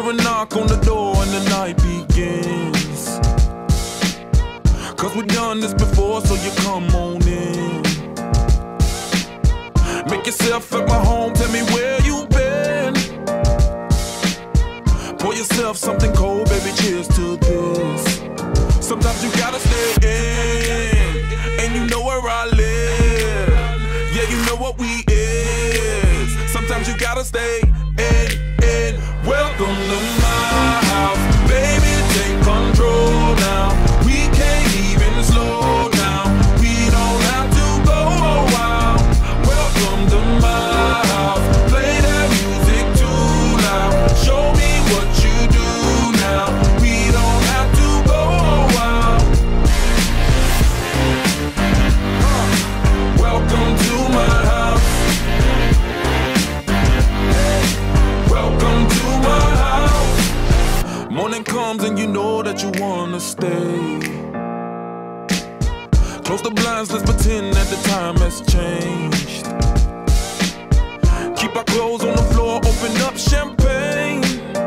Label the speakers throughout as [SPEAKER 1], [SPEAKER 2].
[SPEAKER 1] a knock on the door and the night begins. Cause we've done this before, so you come on in. Make yourself at my home, tell me where you been. Pour yourself something cold, baby, cheers to this. Sometimes you gotta stay in, and you know where I live. Yeah, you know what we is. Sometimes you gotta stay in. Welcome to my house, baby, take control now. We can't even slow down. We don't have to go a while. Welcome to my house, play that music too loud. Show me what you do now. We don't have to go a while. Welcome to my house. Welcome to my house. Morning comes and you know that you wanna stay. Close the blinds, let's pretend that the time has changed. Keep our clothes on the floor, open up champagne.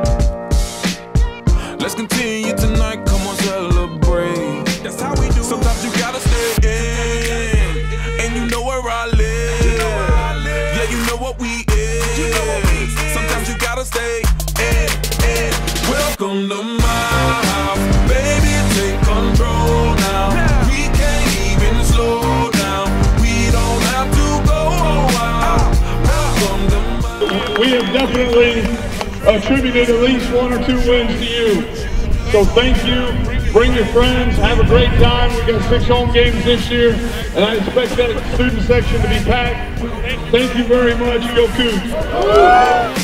[SPEAKER 1] Let's continue tonight, come on, celebrate. That's how we do. Sometimes you gotta stay in, and you know where I live. Yeah, you know what we is. Sometimes you gotta stay in. Welcome to my house, baby, take control now. We can't even slow down. We don't have to go a while. Welcome to my.
[SPEAKER 2] We have definitely attributed at least 1 or 2 wins to you. So thank you. Bring your friends. Have a great time. We got 6 home games this year, and I expect that student section to be packed. Thank you very much. Go Cougs.